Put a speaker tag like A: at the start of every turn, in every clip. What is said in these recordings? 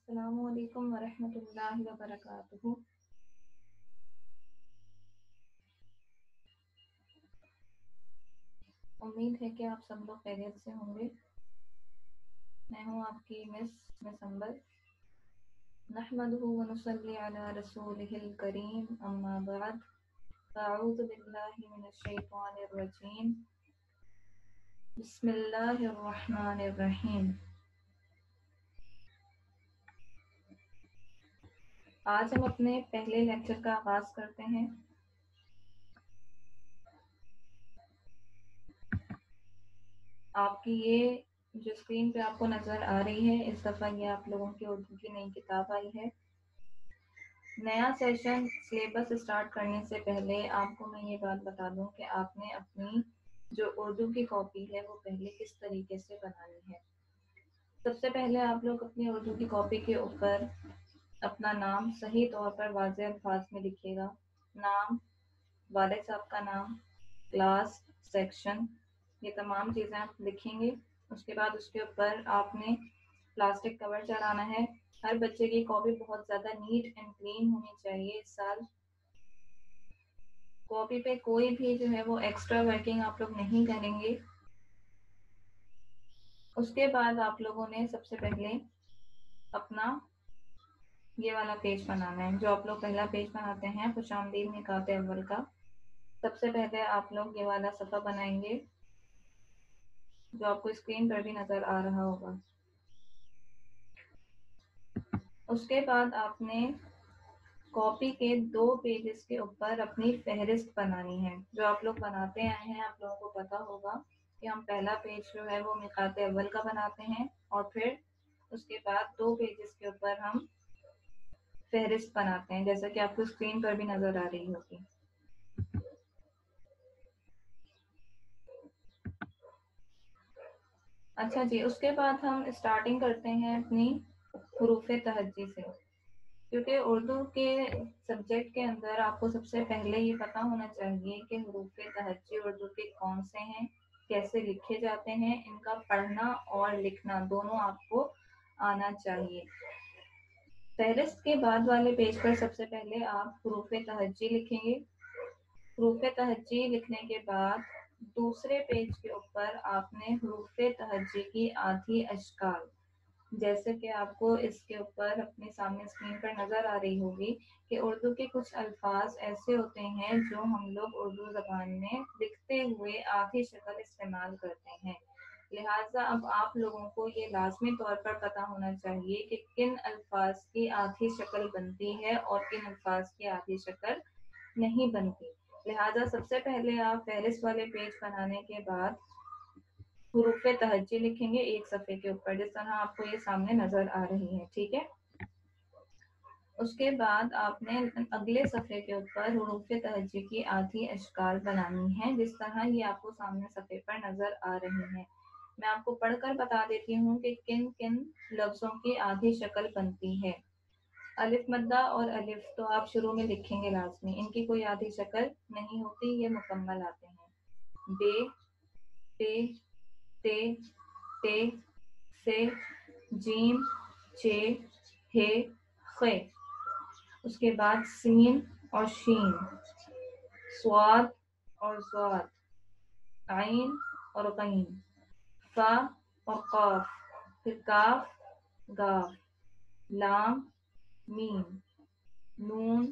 A: अस्सलामु अलैकुम वरहमतुल्लाहि वबरकातुहू। उम्मीद है कि आप सब लोग खैरियत से होंगे। मैं हूँ आपकी मिस अंबर। नहमदुहु व नुसल्ली अला रसूलिहिल करीम, अम्मा बाद, अऊज़ु बिल्लाहि मिनश शैतानिर रजीम, बिस्मिल्लाहिर रहमानिर रहीम। आज हम अपने पहले लेक्चर का आगाज करते हैं। आपकी ये जो स्क्रीन पे आपको नजर आ रही है, इस दफा ये आप लोगों की उर्दू की नई किताब आई है। नया सेशन सिलेबस स्टार्ट करने से पहले आपको मैं ये बात बता दूं कि आपने अपनी जो उर्दू की कॉपी है वो पहले किस तरीके से बनानी है। सबसे पहले आप लोग अपनी उर्दू की कॉपी के ऊपर अपना नाम सही तौर पर वाज़ेह अल्फाज में लिखिएगा। नाम, वालिद साहब का नाम, क्लास, सेक्शन, ये तमाम चीज़ें आप लिखेंगे। उसके बाद उसके ऊपर आपने प्लास्टिक कवर चढ़ाना है। हर बच्चे की कॉपी बहुत ज़्यादा नीट एंड क्लीन होनी चाहिए। इस साल कॉपी पे कोई भी जो है वो एक्स्ट्रा वर्किंग आप लोग नहीं करेंगे। उसके बाद आप लोगों ने सबसे पहले अपना ये वाला पेज बनाना है, जो आप लोग पहला पेज बनाते हैं खुशामदीद निकाते अव्वल का। सबसे पहले आप लोग ये वाला सफ़ा बनाएंगे, जो आपको स्क्रीन पर भी नज़र आ रहा होगा। उसके बाद आपने कॉपी के 2 पेजेस के ऊपर अपनी फहरिस्त बनानी है। जो आप लोग बनाते आए हैं, आप लोगों को पता होगा कि हम पहला पेज जो है वो मिकाते अव्वल का बनाते हैं और फिर उसके बाद 2 पेजेस के ऊपर हम फहरिस्त बनाते हैं, जैसा कि आपको स्क्रीन पर भी नजर आ रही होगी। अच्छा जी, उसके बाद हम स्टार्टिंग करते हैं अपनी हुरूफ तहज्जी से, क्योंकि उर्दू के सब्जेक्ट के अंदर आपको सबसे पहले ये पता होना चाहिए कि हुरूफ तहज्जी उर्दू के कौन से हैं, कैसे लिखे जाते हैं। इनका पढ़ना और लिखना दोनों आपको आना चाहिए। फहरिस्त के बाद वाले पेज पर सबसे पहले आप हुरूफ तहज्जी लिखेंगे। हुरूफ तहज्जी लिखने के बाद दूसरे पेज के ऊपर आपने हुरूफ तहज्जी की आधी अशकाल, जैसे कि आपको इसके ऊपर अपने सामने स्क्रीन पर नज़र आ रही होगी कि उर्दू के कुछ अल्फाज ऐसे होते हैं जो हम लोग उर्दू ज़बान में लिखते हुए आधी शक्ल इस्तेमाल करते हैं। लिहाजा अब आप लोगों को ये लाजमी तौर पर पता होना चाहिए कि किन अल्फाज की आधी शक्ल बनती है और किन अल्फाज की आधी शक्ल नहीं बनती। लिहाजा सबसे पहले आप फहरिस्त वाले पेज बनाने के बाद हुरूफ तहज्जी लिखेंगे एक सफ़े के ऊपर, जिस तरह आपको ये सामने नज़र आ रही है, ठीक है। उसके बाद आपने अगले सफ़े के ऊपर हुरूफ तहज्जी की आधी अशकाल बनानी है, जिस तरह ये आपको सामने सफ़े पर नज़र आ रही है। मैं आपको पढ़कर बता देती हूँ कि किन किन लफ्ज़ों की आधी शक्ल बनती है। अलिफ मद्दा और अलिफ तो आप शुरू में लिखेंगे लाजमी, इनकी कोई आधी शक्ल नहीं होती, ये मुकम्मल आते हैं। बे, पे, ते, ते, से, जीम, चे, हे, खे। उसके बाद सीन और शीन, स्वाद और ज़ाद, आइन और गैन, फा और काफ, फिर काफ, गाफ, लाम, मीम, नून,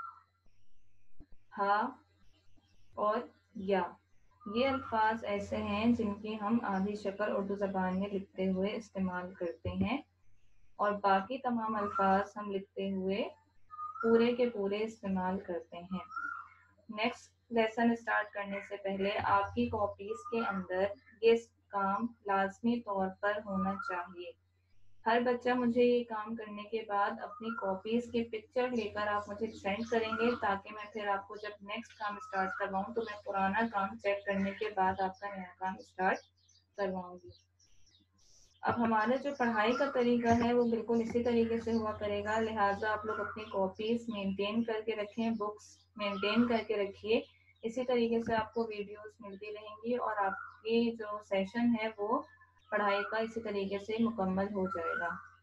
A: हा और या। ये अल्फाज ऐसे हैं जिनकी हम आधी शक्ल उर्दू ज़बान में लिखते हुए इस्तेमाल करते हैं और बाकी तमाम अल्फाज हम लिखते हुए पूरे के पूरे इस्तेमाल करते हैं। नेक्स्ट लेसन स्टार्ट करने से पहले आपकी कॉपीज के अंदर ये काम लाजमी तौर पर होना चाहिए। हर बच्चा मुझे ये काम करने के बाद अपनी कॉपीज के पिक्चर लेकर आप मुझे सेंड करेंगे, ताकि मैं फिर आपको जब नेक्स्ट काम स्टार्ट करवाऊँ तो मैं पुराना काम चेक करने के बाद आपका नया काम स्टार्ट करवाऊंगी। अब हमारा जो पढ़ाई का तरीका है वो बिल्कुल इसी तरीके से हुआ करेगा, लिहाजा आप लोग अपनी कॉपीज मेंटेन करके रखें, बुक्स मेंटेन करके रखिए। इसी तरीके से आपको वीडियोस मिलती रहेंगी और आपकी जो सेशन है वो पढ़ाई का इसी तरीके से मुकम्मल हो जाएगा।